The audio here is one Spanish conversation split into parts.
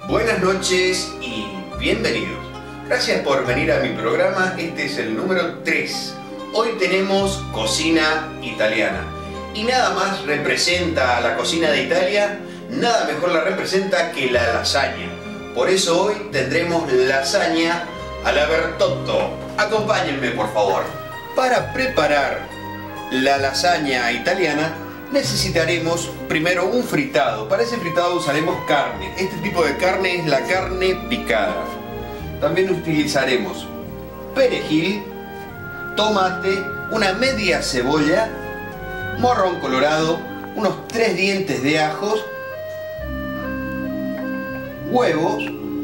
Buenas noches y bienvenidos. Gracias por venir a mi programa. Este es el número 3. Hoy tenemos cocina italiana. Y nada más representa a la cocina de Italia, nada mejor la representa que la lasaña. Por eso hoy tendremos lasaña alla Bertotto. Acompáñenme, por favor. Para preparar la lasaña italiana necesitaremos primero un fritado. Para ese fritado usaremos carne. Este tipo de carne es la carne picada. También utilizaremos perejil, tomate, una media cebolla, morrón colorado, unos 3 dientes de ajos, huevos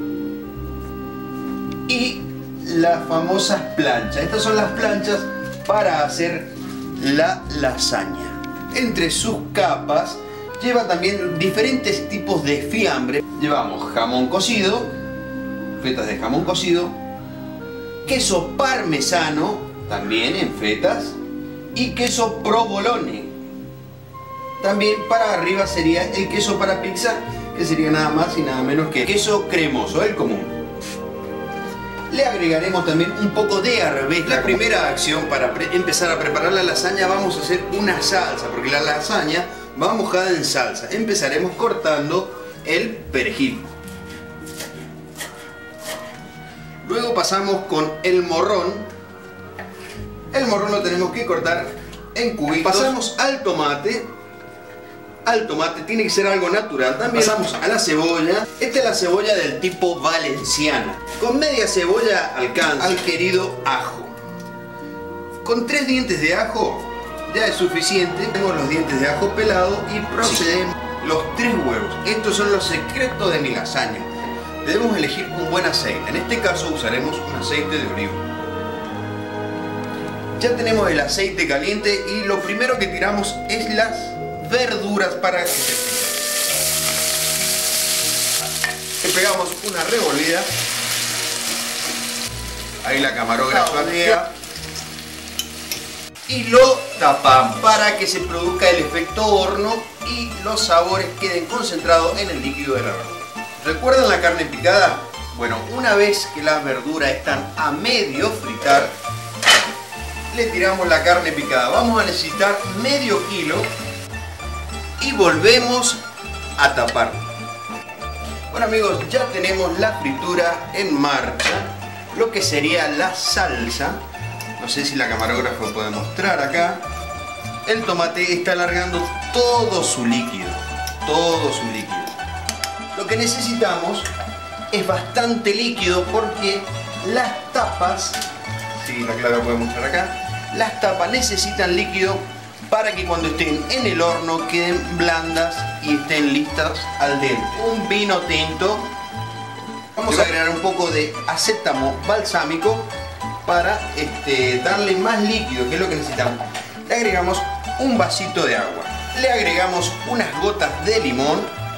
y las famosas planchas. Estas son las planchas para hacer la lasaña. Entre sus capas lleva también diferentes tipos de fiambre. Llevamos jamón cocido, fetas de jamón cocido, queso parmesano, también en fetas, y queso provolone. También para arriba sería el queso para pizza, que sería nada más y nada menos que queso cremoso, el común. Le agregaremos también un poco de arveja. La primera acción para empezar a preparar la lasaña, vamos a hacer una salsa, porque la lasaña va mojada en salsa. Empezaremos cortando el perejil. Luego pasamos con el morrón. El morrón lo tenemos que cortar en cubitos. Pasamos al tomate. Al tomate tiene que ser algo natural. También pasamos a la cebolla. Esta es la cebolla del tipo valenciana. Con media cebolla alcanza. Al querido ajo. Con 3 dientes de ajo ya es suficiente. Tenemos los dientes de ajo pelados y procedemos los 3 huevos. Estos son los secretos de mi lasaña. Debemos elegir un buen aceite. En este caso usaremos un aceite de oliva. Ya tenemos el aceite caliente y lo primero que tiramos es las verduras para que se piquen. Le pegamos una revolvida. Ahí la camarógrafa llega. Y lo tapamos para que se produzca el efecto horno y los sabores queden concentrados en el líquido de la verdura. ¿Recuerdan la carne picada? Bueno, una vez que las verduras están a medio fritar, le tiramos la carne picada. Vamos a necesitar medio kilo y volvemos a tapar. Bueno amigos, ya tenemos la fritura en marcha, lo que sería la salsa. No sé si la camarógrafa puede mostrar acá. El tomate está alargando todo su líquido, Lo que necesitamos es bastante líquido porque las tapas, si la clave puede mostrar acá, las tapas necesitan líquido para que cuando estén en el horno queden blandas y estén listas al dente. Un vino tinto. Vamos a agregar un poco de acétamo balsámico para darle más líquido, que es lo que necesitamos. Le agregamos un vasito de agua. Le agregamos unas gotas de limón.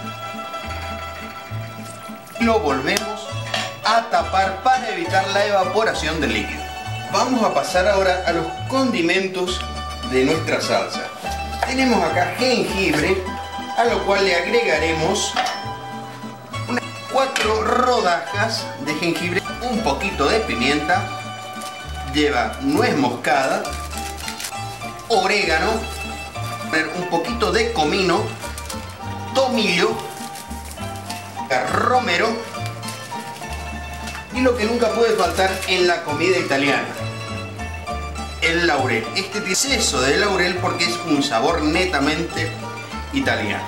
Lo volvemos a tapar para evitar la evaporación del líquido. Vamos a pasar ahora a los condimentos de nuestra salsa. Tenemos acá jengibre, a lo cual le agregaremos unas 4 rodajas de jengibre, un poquito de pimienta, lleva nuez moscada, orégano, un poquito de comino, tomillo, romero y lo que nunca puede faltar en la comida italiana, el laurel. Este tiene exceso de laurel porque es un sabor netamente italiano.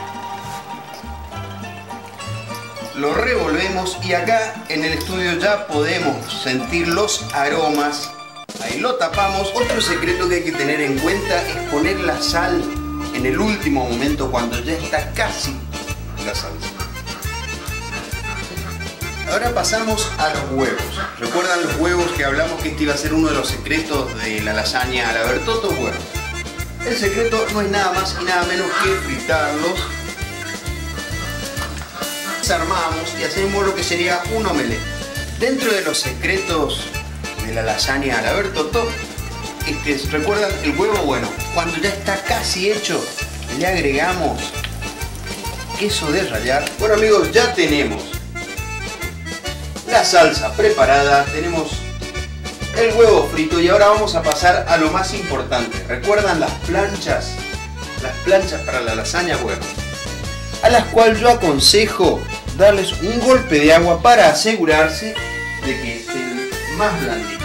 Lo revolvemos y acá en el estudio ya podemos sentir los aromas. Ahí lo tapamos. Otro secreto que hay que tener en cuenta es poner la sal en el último momento cuando ya está casi la salsa. Ahora pasamos a los huevos. ¿Recuerdan los huevos que hablamos que este iba a ser uno de los secretos de la lasaña alla Bertotto? Bueno, el secreto no es nada más y nada menos que fritarlos. Desarmamos y hacemos lo que sería un omelette. Dentro de los secretos de la lasaña alla Bertotto, ¿recuerdan el huevo? Bueno, cuando ya está casi hecho, le agregamos queso de rallar. Bueno amigos, ya tenemos la salsa preparada, tenemos el huevo frito y ahora vamos a pasar a lo más importante. ¿Recuerdan las planchas? Las planchas para la lasaña, bueno, a las cuales yo aconsejo darles un golpe de agua para asegurarse de que estén más blanditas.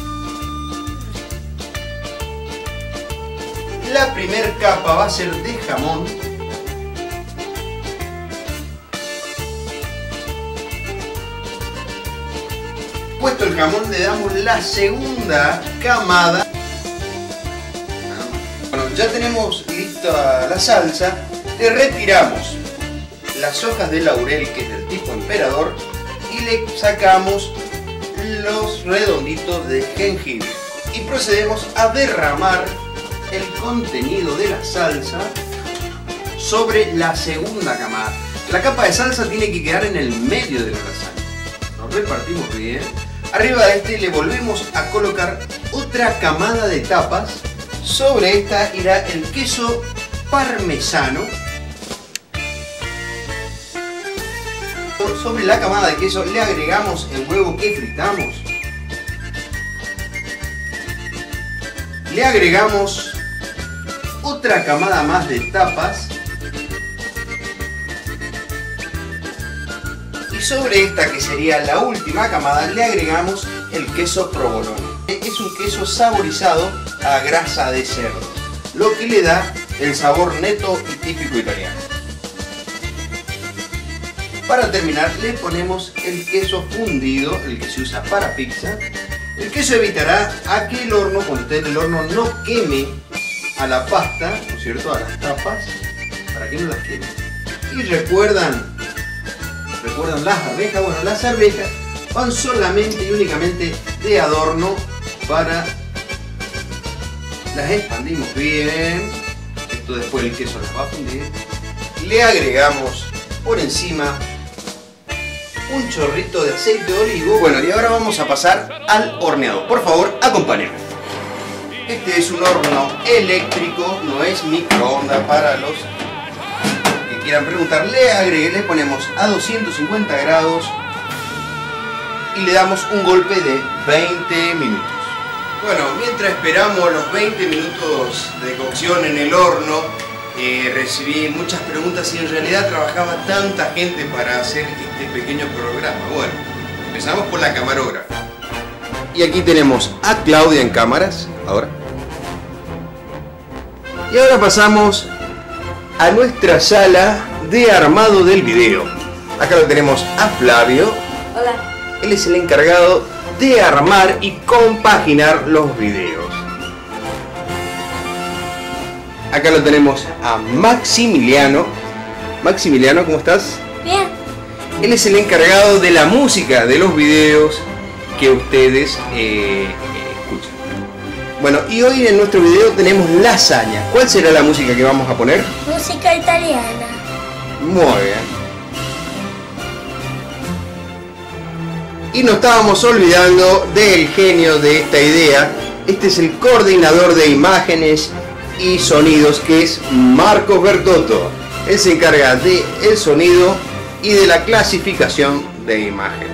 La primera capa va a ser de jamón. Puesto el jamón, le damos la segunda camada. Bueno, ya tenemos lista la salsa. Le retiramos las hojas de laurel, que es del tipo emperador, y le sacamos los redonditos de jengibre. Y procedemos a derramar el contenido de la salsa sobre la segunda camada. La capa de salsa tiene que quedar en el medio de la lasaña. Nos repartimos bien. Arriba de este le volvemos a colocar otra camada de tapas. Sobre esta irá el queso parmesano. Sobre la camada de queso le agregamos el huevo que fritamos. Le agregamos otra camada más de tapas. Y sobre esta, que sería la última camada, le agregamos el queso provolone. Es un queso saborizado a grasa de cerdo, lo que le da el sabor neto y típico italiano. Para terminar, le ponemos el queso fundido, el que se usa para pizza. El queso evitará a que el horno, cuando esté en el horno, no queme a la pasta, ¿no es cierto?, a las tapas, para que no las queme. Y recuerdan las arvejas. Bueno, las arvejas van solamente y únicamente de adorno. Para las expandimos bien. Esto después el queso las va a fundir. Le agregamos por encima un chorrito de aceite de olivo. Bueno, y ahora vamos a pasar al horneado. Por favor, acompáñenme. Este es un horno eléctrico, no es microondas, para los que quieran preguntar. Le ponemos a 250 grados y le damos un golpe de 20 minutos. Bueno, mientras esperamos los 20 minutos de cocción en el horno, recibí muchas preguntas si en realidad trabajaba tanta gente para hacer este pequeño programa. Bueno, empezamos por la camarógrafa. Y aquí tenemos a Claudia en cámaras, ahora. Y ahora pasamos a nuestra sala de armado del video. Acá lo tenemos a Flavio. Hola. Él es el encargado de armar y compaginar los videos. Acá lo tenemos a Maximiliano. Maximiliano, ¿cómo estás? Bien. Él es el encargado de la música de los videos que ustedes escuchan. Bueno, y hoy en nuestro video tenemos lasaña. ¿Cuál será la música que vamos a poner? Música italiana. Muy bien. Y nos estábamos olvidando del genio de esta idea. Este es el coordinador de imágenes y sonidos, que es Marcos Bertotto. Él se encarga del sonido y de la clasificación de imágenes.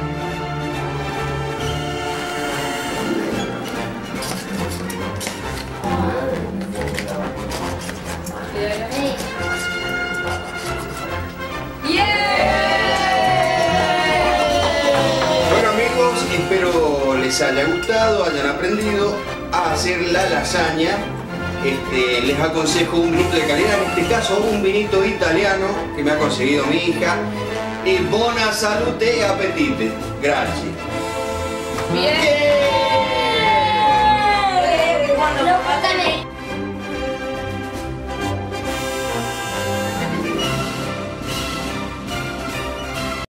Bueno amigos, espero les haya gustado, hayan aprendido a hacer la lasaña. Les aconsejo un vinito de calidad, en este caso un vinito italiano que me ha conseguido mi hija. Y buona salute e appetite. Gracias. Bien.